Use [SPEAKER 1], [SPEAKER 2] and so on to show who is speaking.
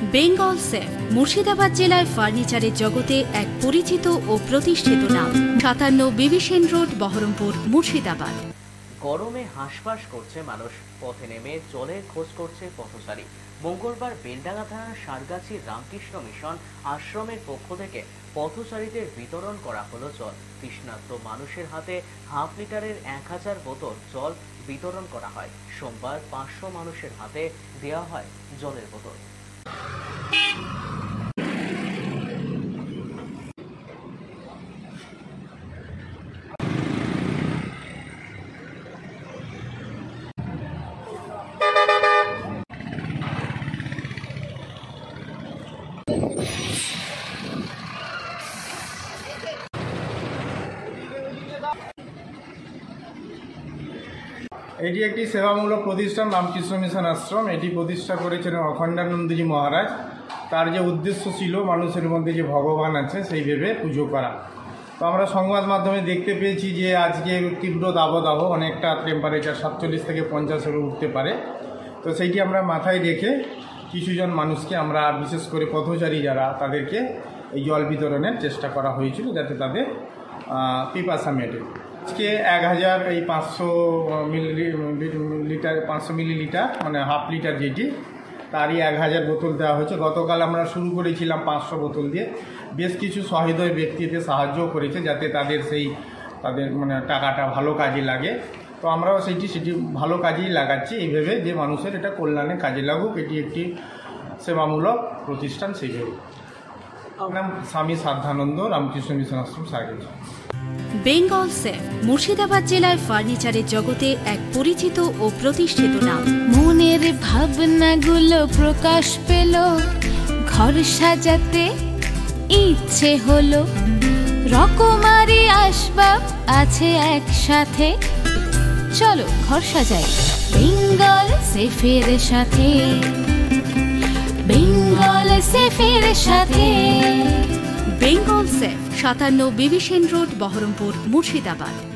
[SPEAKER 1] Bengal safe Murshidabad জেলায় ফার্নিচারের জগতে এক পরিচিত ও প্রতিষ্ঠিত নাম। ৫৭ বিবি সেন রোড, বহরমপুর, মুর্শিদাবাদ।
[SPEAKER 2] গরমে হাঁসফাঁস করছে মানুষ, পথে নেমে জলের খোঁজ করছে পথচারী। মঙ্গলবার বেলডাঙ্গা থানার সারগাছির রামকৃষ্ণ মিশন আশ্রমের পক্ষ থেকে পথচারীদের বিতরণ করা হলো জল। তৃষ্ণার্ত মানুষের হাতে হাফ লিটারের ১০০০ বোতল জল বিতরণ করা হয়। সোমবার ৫০০ মানুষের হাতে দেওয়া হয় জলের বোতল।
[SPEAKER 3] এটি একটি সেবামূলক প্রতিষ্ঠান রামকৃষ্ণ মিশন আশ্রম। এটি প্রতিষ্ঠা করেছিলেন অখণ্ডানন্দজি মহারাজ। তার যে উদ্দেশ্য ছিল মানুষের মধ্যে যে ভগবান আছে সেই ভেবে পুজো করা। তো আমরা সংবাদ মাধ্যমে দেখতে পেয়েছি যে আজকে তীব্র দাবদাহ, অনেকটা টেম্পারেচার ৪৭ থেকে ৫০-এর উঠতে পারে। তো সেইটি আমরা মাথায় রেখে কিছুজন মানুষকে আমরা বিশেষ করে পথচারী যারা তাদেরকে এই জল বিতরণের চেষ্টা করা হয়েছিল যাতে তাদের পিপাসা মেটে। আজকে ১০০০ এই ৫০০ মিলিলিটার মানে হাফ লিটার যেটি, তারই ১০০০ বোতল দেওয়া হয়েছে। গতকাল আমরা শুরু করেছিলাম ৫০০ বোতল দিয়ে। বেশ কিছু সহৃদয় ব্যক্তিতে সাহায্যও করেছে যাতে তাদের মানে টাকাটা ভালো কাজে লাগে। তো আমরাও সেটি ভালো কাজেই লাগাচ্ছি এই ভেবে যে মানুষের এটা কল্যাণে কাজে লাগুক। এটি একটি সেবামূলক প্রতিষ্ঠান সেই ভেবে। নাম স্বামী সাধ্যানন্দ, রামকৃষ্ণ মিশন আশ্রম, সারগাছি।
[SPEAKER 1] বেঙ্গল সেফ মুর্শিদাবাদ জেলায় ফার্নিচারের জগতে এক পরিচিত ও প্রতিষ্ঠিত নাম।
[SPEAKER 4] মনের ভাবনাগুলো প্রকাশ পেল, ঘর সাজাতে ইচ্ছে হলো, রকমারি আসবাব আছে একসাথে, চলো ঘর সাজাই বেঙ্গল সেফের সাথে, বেঙ্গল সেফের সাথে।
[SPEAKER 1] বেঙ্গল সেফ ৫৭ বিবি সেন রোড, বহরমপুর, মুর্শিদাবাদ।